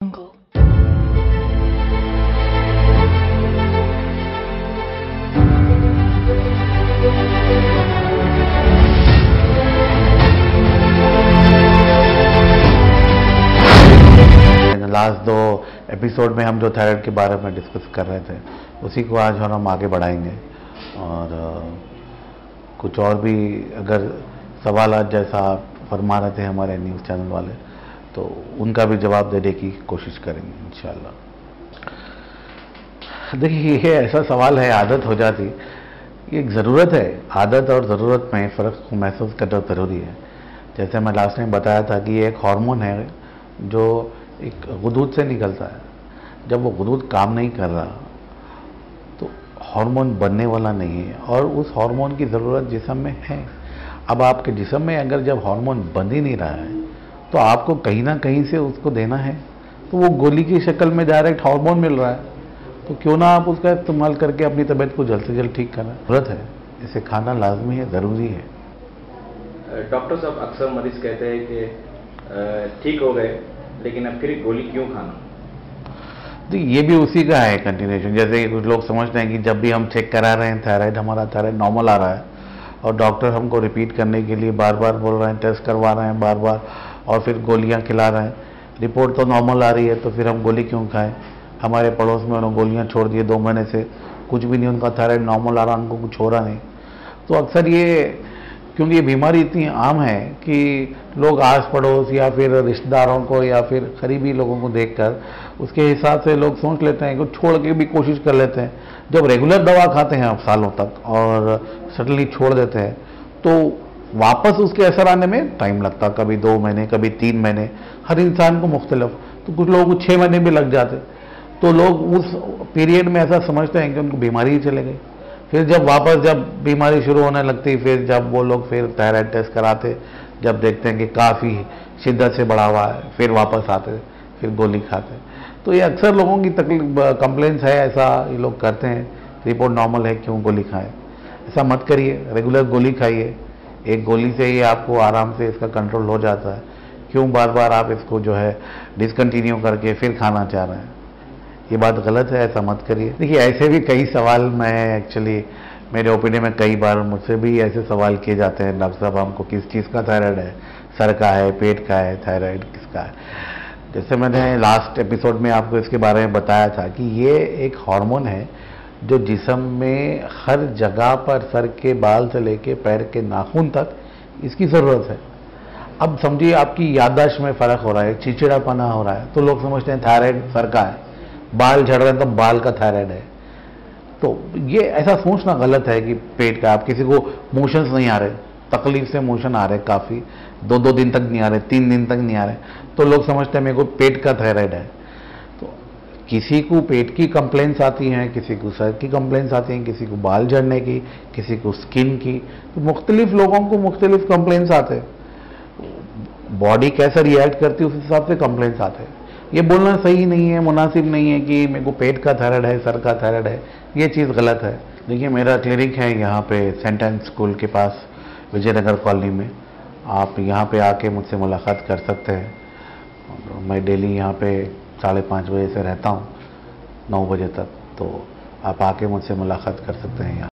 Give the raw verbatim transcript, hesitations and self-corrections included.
jungle. Last दो episode में हम जो थायराइड के बारे में डिस्कस कर रहे थे उसी को आज हम आगे बढ़ाएंगे और कुछ और भी अगर सवाल आज जैसा आप फरमा रहे थे हमारे न्यूज़ चैनल वाले तो उनका भी जवाब देने की कोशिश करेंगे इंशाल्लाह। देखिए ये ऐसा सवाल है, आदत हो जाती, ये एक ज़रूरत है। आदत और ज़रूरत में फ़र्क को महसूस करना ज़रूरी है। जैसे मैं लास्ट टाइम बताया था कि ये एक हार्मोन है जो एक गुदूद से निकलता है। जब वो गुदूद काम नहीं कर रहा तो हार्मोन बनने वाला नहीं है और उस हार्मोन की ज़रूरत जिस्म में है। अब आपके जिस्म में अगर जब हार्मोन बन ही नहीं रहा है तो आपको कहीं ना कहीं से उसको देना है, तो वो गोली की शक्ल में डायरेक्ट हार्मोन मिल रहा है, तो क्यों ना आप उसका इस्तेमाल करके अपनी तबीयत को जल्द से जल्द ठीक करना ज़रूरत है। इसे खाना लाजमी है, ज़रूरी है। डॉक्टर साहब अक्सर मरीज कहते हैं कि ठीक हो गए लेकिन अब फिर गोली क्यों खाना? तो ये भी उसी का है कंटिन्यूएशन। जैसे कुछ लोग समझते हैं कि जब भी हम चेक करा रहे हैं थायराइड, हमारा थायराइड नॉर्मल आ रहा है और डॉक्टर हमको रिपीट करने के लिए बार बार बोल रहे हैं, टेस्ट करवा रहे हैं बार बार और फिर गोलियां खिला रहे हैं, रिपोर्ट तो नॉर्मल आ रही है तो फिर हम गोली क्यों खाएं? हमारे पड़ोस में उन्होंने गोलियां छोड़ दी दो महीने से, कुछ भी नहीं, उनका थायराइड नॉर्मल आ रहा, उनको कुछ हो रहा नहीं। तो अक्सर ये, क्योंकि ये बीमारी इतनी आम है कि लोग आस पड़ोस या फिर रिश्तेदारों को या फिर करीबी लोगों को देखकर उसके हिसाब से लोग सोच लेते हैं कि छोड़ के भी कोशिश कर लेते हैं। जब रेगुलर दवा खाते हैं आप सालों तक और सडनली छोड़ देते हैं तो वापस उसके असर आने में टाइम लगता, कभी दो महीने कभी तीन महीने, हर इंसान को मुख्तलिफ। तो कुछ लोगों को छः महीने भी लग जाते, तो लोग उस पीरियड में ऐसा समझते हैं कि उनको बीमारी ही चले गई। फिर जब वापस जब बीमारी शुरू होने लगती, फिर जब वो लोग फिर थायराइड टेस्ट कराते, जब देखते हैं कि काफ़ी शिद्दत से बढ़ा हुआ है, फिर वापस आते, फिर गोली खाते। तो ये अक्सर लोगों की तकलीफ कंप्लेंट्स है, ऐसा ये लोग करते हैं, रिपोर्ट नॉर्मल है क्यों गोली खाएं? ऐसा मत करिए, रेगुलर गोली खाइए। एक गोली से ही आपको आराम से इसका कंट्रोल हो जाता है। क्यों बार बार आप इसको जो है डिसकंटिन्यू करके फिर खाना चाह रहे हैं? ये बात गलत है, ऐसा मत करिए। देखिए ऐसे भी कई सवाल, मैं एक्चुअली मेरे ओपिनियन में कई बार मुझसे भी ऐसे सवाल किए जाते हैं, डॉक्टर साहब हमको किस चीज़ का थायराइड है, सर का है, पेट का है, थायराइड किसका है? जैसे मैंने लास्ट एपिसोड में आपको इसके बारे में बताया था कि ये एक हार्मोन है जो जिस्म में हर जगह पर, सर के बाल से लेके पैर के नाखून तक इसकी ज़रूरत है। अब समझिए आपकी याददाश्त में फ़र्क हो रहा है, चिड़चिड़ापना हो रहा है, तो लोग समझते हैं थायराइड सर का है, बाल झड़ रहे हैं तो बाल का थायराइड है। तो ये ऐसा सोचना गलत है कि पेट का। आप किसी को मोशंस नहीं आ रहे, तकलीफ से मोशन आ रहे काफ़ी, दो दो दिन तक नहीं आ रहे, तीन दिन तक नहीं आ रहे, तो लोग समझते हैं मेरे को पेट का थायराइड है। तो किसी को पेट की कंप्लेंट्स आती हैं, किसी को सर की कंप्लेंट्स आती हैं, किसी को बाल झड़ने की, किसी को स्किन की, तो मुख्तलिफ लोगों को मुख्तलिफ कंप्लेंट्स आते हैं। बॉडी कैसे रिएक्ट करती है उस हिसाब से कंप्लेंट्स आते हैं। ये बोलना सही नहीं है, मुनासिब नहीं है कि मेरे को पेट का थायराइड है, सर का थायराइड है, ये चीज़ गलत है। देखिए मेरा क्लिनिक है यहाँ पे सेंटेंस स्कूल के पास विजयनगर कॉलोनी में, आप यहाँ पे आके मुझसे मुलाकात कर सकते हैं। और मैं डेली यहाँ पे साढ़े पाँच बजे से रहता हूँ नौ बजे तक, तो आप आके मुझसे मुलाकात कर सकते हैं यहाँ।